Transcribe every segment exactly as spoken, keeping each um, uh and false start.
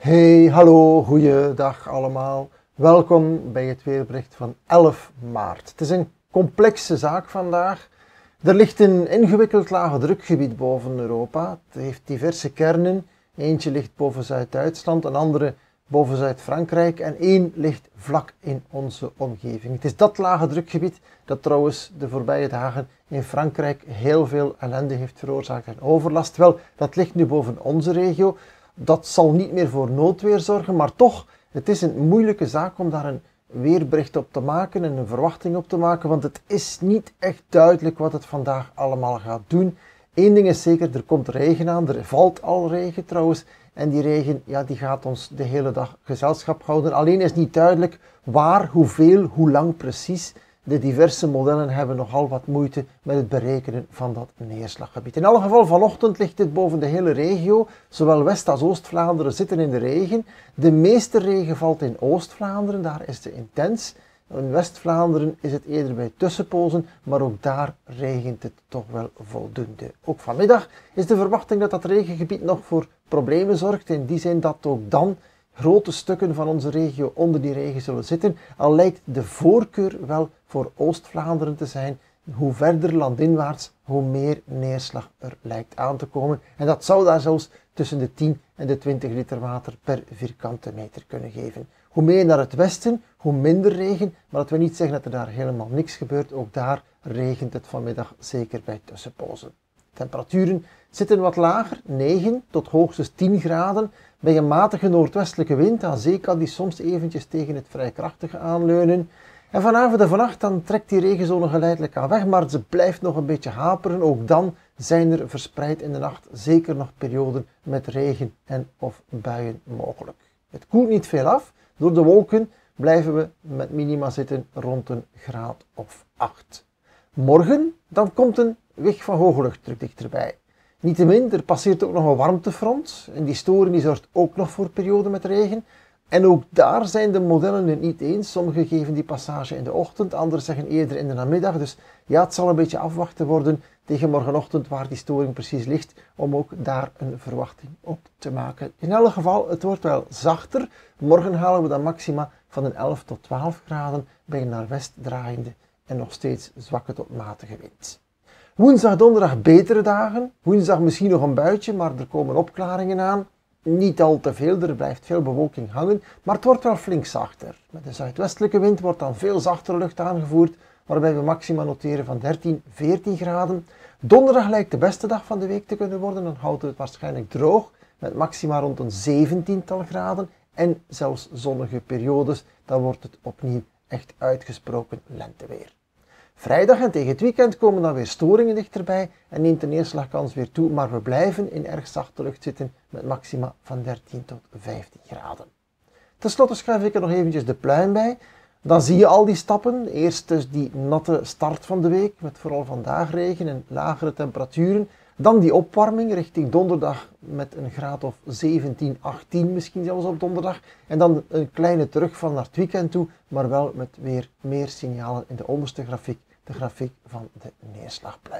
Hey, hallo, goeiedag allemaal. Welkom bij het weerbericht van elf maart. Het is een complexe zaak vandaag. Er ligt een ingewikkeld lage drukgebied boven Europa. Het heeft diverse kernen. Eentje ligt boven Zuid-Duitsland, een andere boven Zuid-Frankrijk en één ligt vlak in onze omgeving. Het is dat lage drukgebied dat trouwens de voorbije dagen in Frankrijk heel veel ellende heeft veroorzaakt en overlast. Wel, dat ligt nu boven onze regio. Dat zal niet meer voor noodweer zorgen, maar toch, het is een moeilijke zaak om daar een weerbericht op te maken en een verwachting op te maken, want het is niet echt duidelijk wat het vandaag allemaal gaat doen. Eén ding is zeker, er komt regen aan, er valt al regen trouwens, en die regen ja, die gaat ons de hele dag gezelschap houden. Alleen is niet duidelijk waar, hoeveel, hoe lang precies. De diverse modellen hebben nogal wat moeite met het berekenen van dat neerslaggebied. In alle geval, vanochtend ligt dit boven de hele regio. Zowel West- als Oost-Vlaanderen zitten in de regen. De meeste regen valt in Oost-Vlaanderen, daar is het intens. In West-Vlaanderen is het eerder bij tussenpozen, maar ook daar regent het toch wel voldoende. Ook vanmiddag is de verwachting dat dat regengebied nog voor problemen zorgt, in die zin dat ook dan grote stukken van onze regio onder die regen zullen zitten, al lijkt de voorkeur wel voor Oost-Vlaanderen te zijn. Hoe verder landinwaarts, hoe meer neerslag er lijkt aan te komen. En dat zou daar zelfs tussen de tien en de twintig liter water per vierkante meter kunnen geven. Hoe meer naar het westen, hoe minder regen, maar dat wil niet zeggen dat er daar helemaal niks gebeurt. Ook daar regent het vanmiddag zeker bij tussenpozen. Temperaturen zitten wat lager, negen tot hoogstens tien graden. Bij een matige noordwestelijke wind, aan zee kan die soms eventjes tegen het vrij krachtige aanleunen. En vanavond en vannacht dan trekt die regenzone geleidelijk aan weg, maar ze blijft nog een beetje haperen. Ook dan zijn er verspreid in de nacht zeker nog perioden met regen en of buien mogelijk. Het koelt niet veel af. Door de wolken blijven we met minima zitten rond een graad of acht. Morgen dan komt een weg van hoge luchtdruk dichterbij. Niettemin, er passeert ook nog een warmtefront en die storing die zorgt ook nog voor perioden met regen. En ook daar zijn de modellen het niet eens. Sommigen geven die passage in de ochtend, anderen zeggen eerder in de namiddag. Dus ja, het zal een beetje afwachten worden tegen morgenochtend waar die storing precies ligt, om ook daar een verwachting op te maken. In elk geval, het wordt wel zachter. Morgen halen we dan maxima van een elf tot twaalf graden bij een naar west draaiende en nog steeds zwakke tot matige wind. Woensdag, donderdag betere dagen. Woensdag misschien nog een buitje, maar er komen opklaringen aan. Niet al te veel, er blijft veel bewolking hangen, maar het wordt wel flink zachter. Met de zuidwestelijke wind wordt dan veel zachtere lucht aangevoerd, waarbij we maxima noteren van dertien, veertien graden. Donderdag lijkt de beste dag van de week te kunnen worden, dan houdt het waarschijnlijk droog, met maxima rond een zeventiental graden en zelfs zonnige periodes. Dan wordt het opnieuw echt uitgesproken lenteweer. Vrijdag en tegen het weekend komen dan weer storingen dichterbij en neemt de neerslagkans weer toe, maar we blijven in erg zachte lucht zitten met maxima van dertien tot vijftien graden. Ten slotte schuif ik er nog eventjes de pluim bij. Dan zie je al die stappen. Eerst dus die natte start van de week met vooral vandaag regen en lagere temperaturen. Dan die opwarming richting donderdag met een graad of zeventien, achttien misschien zelfs op donderdag. En dan een kleine terugval naar het weekend toe, maar wel met weer meer signalen in de onderste grafiek, de grafiek van de neerslagpluim.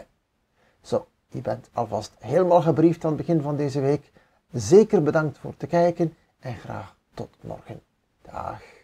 Zo, je bent alvast helemaal gebriefd aan het begin van deze week. Zeker bedankt voor het kijken en graag tot morgen. Dag.